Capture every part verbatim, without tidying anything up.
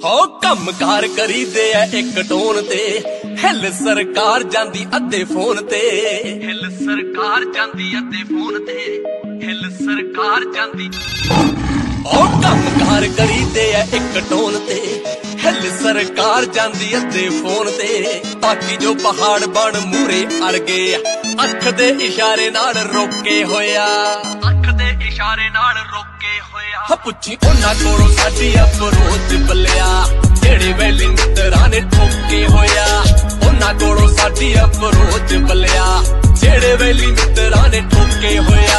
हो कम कार करी दे एक टोन ते हिल सरकार जांदी अद्धे फोन ते हिल सरकार जांदी अद्धे फोन ते हिल सरकार जांदी ओ कम कार करी दे एक टोन ते हिल सरकार जांदी अद्धे फोन ते बाकी जो पहाड़ बन मूरे अड़ गए अख दे इशारे नाल रोके होया अख दे इशारे नाल रोके होया पुछी उन्हां कोलों साडी अप्रोच बलिया जेड़े वैली मित्तरां ने ठोके होया उन्हां कोलों साडी अप्रोच बलिया जेड़े वैली मित्तरां ने ठोके होया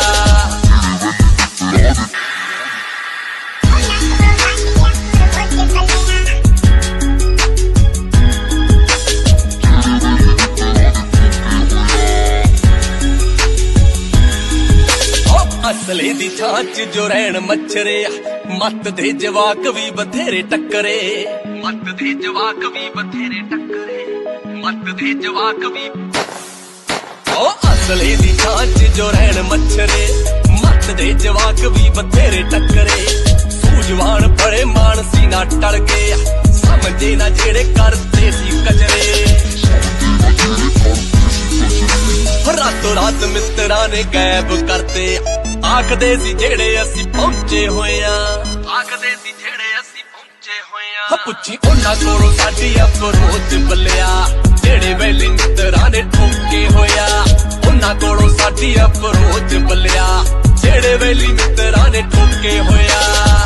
असले दी छांच जो रहन मच्छरे मत दे जवाक भी बथेरे टक्करे मत दे जवाक भी बथेरे टक्करे मत दे जवाक भी ओ असले दी छांच जो रहन मच्छरे मत दे जवाक भी बथेरे टक्करे सूझवान बड़े मानसी ना टल गए समझे ना जेड़े करते सी कचरे रातों रात मित्तरां ने गैब करते आखदे सी जेड़े असी पहुंचे होया आखदे सी जेड़े असी पहुंचे होया पुछी उन्हां कोलों साडी अप्रोच बलिया जेड़े वैली मित्तरां ने ठोके होया उन्हां कोलों साडी अप्रोच बलिया जेड़े वैली मित्तरां ने ठोके होया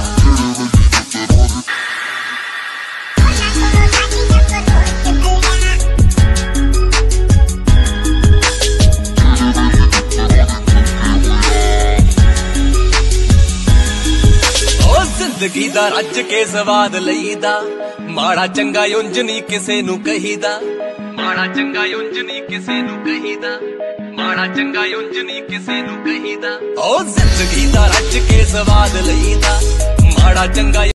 जिंदगी दा रज के स्वाद लईदा माड़ा चंगा उंज नी किसे नू कहीदा माड़ा चंगा उंज नी किसे नू कहीदा माड़ा चंगा उंज नी किसे नू कहीदा ओ जिंदगी दा रज के स्वाद लईदा माड़ा चंगा